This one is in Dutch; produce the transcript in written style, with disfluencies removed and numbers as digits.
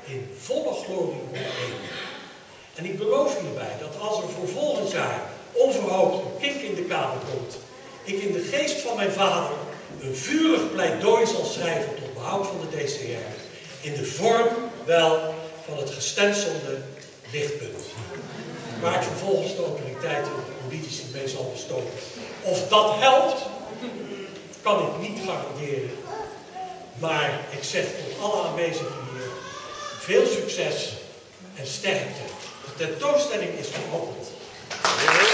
in volle glorie onteenen. En ik beloof hierbij dat als er voor volgend jaar onverhoopt een kink in de Kamer komt, ik in de geest van mijn vader een vurig pleidooi zal schrijven tot behoud van de DCR, in de vorm wel van het gestencelde lichtpunt. Waar ik vervolgens de autoriteiten en de politici mee zal bestoken. Of dat helpt, kan ik niet garanderen. Maar ik zeg tot alle aanwezigen hier, veel succes en sterkte. De tentoonstelling is geopend.